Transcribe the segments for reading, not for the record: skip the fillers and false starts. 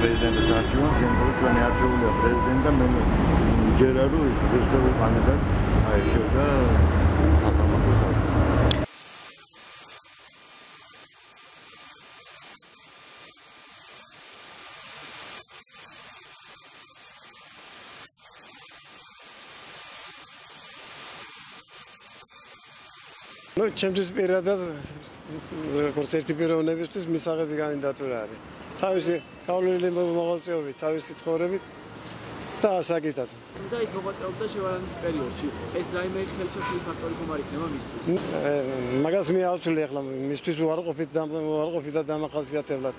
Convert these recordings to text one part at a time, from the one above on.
პრეზიდენტის არჩევანს, იმიტომ რომ ჩვენი არჩეულია პრეზიდენტი და მე მჯერა რომ ის ღირსეულ კანდიდატს აირჩევდა სასამართლოს თავში. No, ჩემთვის პირადად როგორც ერთი პიროვნებისთვის მისაღები კანდიდატურა არის. თავისი გავლილი მოღვაწეობით, თავისი ცხოვრებით და ასაკითაც. თუმცა ის მოღვაწეობდა შევარანის პერიოდში. ეს რაიმე ხელისუფლების ფაქტორი ხომ არ იქნება მისთვის? მაგას მე ავთვლი ახლა მისთვის უარყოფით და დამახასიათებლად.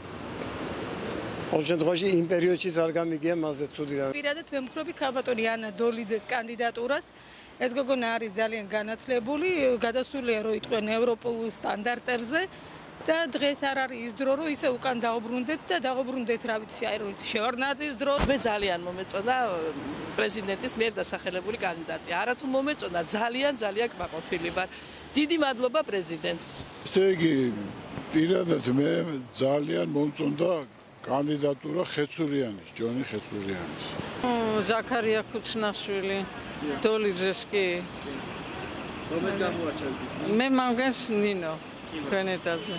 ყოველ შემთხვევაში იმ პერიოდში არ გამიგია მასზე ცუდი რამე. პირადად ვემხრობი ქალბატონი ანა დოლიძეს კანდიდატურას. ეს გოგონა არის ძალიან განათლებული, გადასულია რომ იტყვიან ევროპულ სტანდარტებზე და დღეს არ არის ის დრო რომ ისე უკან დაუბრუნდეთ და დაუბრუნდეთ რა ვიცი აი რომ შევარნაძის დრო. მე ძალიან მომეწონა პრეზიდენტის მიერ დასახელებული კანდიდატი. არათუ მომეწონა ძალიან კმაყოფილი ვარ. დიდი მადლობა პრეზიდენტს. ესე იგი პირადად მე ძალიან მომწონდა კანდიდატურა ხეცურიანის, ჯონი ხეცურიანის. ზაქარია ქუცნაშვილი, დოლიძეს კი. რომელი გამოაჩენთ? მე მაგას ნინო, ქენეტაძე.